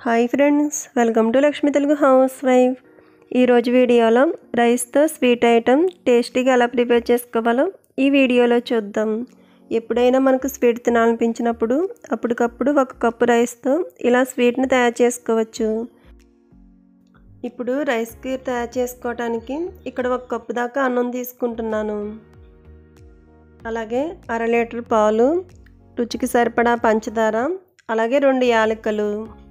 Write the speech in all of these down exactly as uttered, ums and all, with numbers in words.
Hi friends, welcome to Lakshmi Telugu housewife. ఈరోజు వీడియోలో రైస్తో స్వీట్ ఐటెం టేస్టీగా ఎలా ప్రిపేర్ చేసుకోవాలో ఈ వీడియోలో చూద్దాం. ఎప్పుడైనా మనకు స్వీట్ తినాలనిపించినప్పుడు అప్పటికప్పుడు ఒక కప్పు రైస్తో ఇలా స్వీట్ని తయారు చేసుకోవచ్చు. ఇప్పుడు రైస్కి తయారు చేసుకోవడానికి ఇక్కడ ఒక కప్పు దాకా అన్నం తీసుకుంటున్నాను. అలాగే అర లీటర్ పాలు, రుచికి సరిపడా పంచదార, అలాగే రెండు యాలకులు,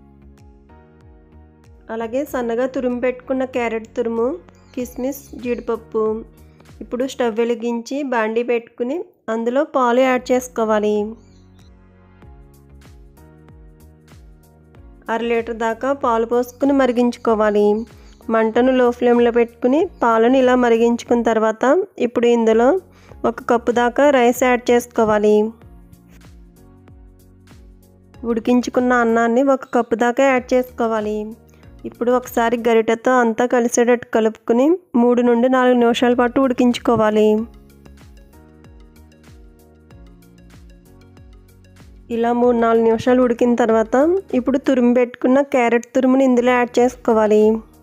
అలాగే సన్నగా తురుము పెట్టుకున్న క్యారెట్ తురుము, కిస్మిస్, జీడిపప్పు. ఇప్పుడు స్టవ్ వెలిగించి బాండీ పెట్టుకుని అందులో పాలు యాడ్ చేసుకోవాలి. అర లీటర్ దాకా పాలు పోసుకుని మరిగించుకోవాలి. మంటను లో ఫ్లేమ్లో పెట్టుకుని పాలను ఇలా మరిగించుకున్న తర్వాత ఇప్పుడు ఇందులో ఒక కప్పు దాకా రైస్ యాడ్ చేసుకోవాలి. ఉడికించుకున్న అన్నాన్ని ఒక కప్పు దాకా యాడ్ చేసుకోవాలి. ఇప్పుడు ఒకసారి గరిటెతో అంతా కలిసేటట్టు కలుపుకొని మూడు నుండి నాలుగు నిమిషాల పాటు ఉడికించుకోవాలి. ఇలా మూడు నాలుగు నిమిషాలు ఉడికిన తర్వాత ఇప్పుడు తురుము పెట్టుకున్న క్యారెట్ తురుముని ఇందులో యాడ్ చేసుకోవాలి.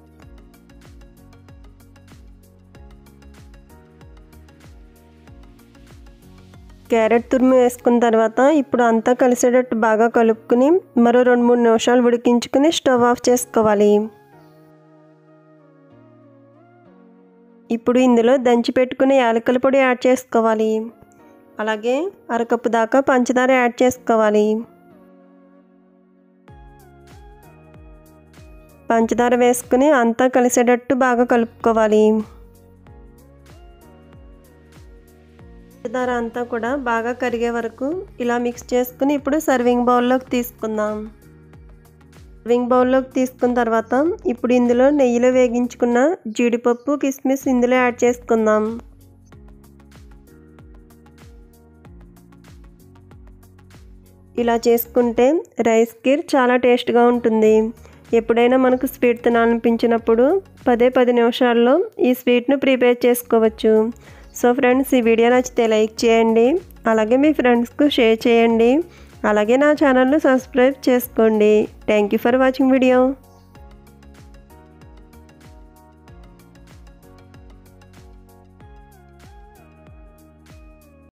క్యారెట్ తురుము వేసుకున్న తర్వాత ఇప్పుడు అంతా కలిసేటట్టు బాగా కలుపుకుని మరో రెండు మూడు నిమిషాలు ఉడికించుకుని స్టవ్ ఆఫ్ చేసుకోవాలి. ఇప్పుడు ఇందులో దంచి పెట్టుకుని యాలకుల పొడి యాడ్ చేసుకోవాలి. అలాగే అరకప్పు దాకా పంచదార యాడ్ చేసుకోవాలి. పంచదార వేసుకుని అంతా కలిసేటట్టు బాగా కలుపుకోవాలి. పంచదార అంతా కూడా బాగా కరిగే వరకు ఇలా మిక్స్ చేసుకుని ఇప్పుడు సర్వింగ్ బౌల్లోకి తీసుకుందాం. సర్వింగ్ బౌల్లోకి తీసుకున్న తర్వాత ఇప్పుడు ఇందులో నెయ్యిలో వేగించుకున్న జీడిపప్పు, కిస్మిస్ ఇందులో యాడ్ చేసుకుందాం. ఇలా చేసుకుంటే రైస్ కీర్ చాలా టేస్ట్గా ఉంటుంది. ఎప్పుడైనా మనకు స్వీట్ తినాలనిపించినప్పుడు పదే పది నిమిషాల్లో ఈ స్వీట్ను ప్రిపేర్ చేసుకోవచ్చు. సో ఫ్రెండ్స్, ఈ వీడియో నచ్చితే లైక్ చేయండి, అలాగే మీ ఫ్రెండ్స్కు షేర్ చేయండి, అలాగే నా ఛానల్ను సబ్స్క్రైబ్ చేసుకోండి. Thank you for watching video.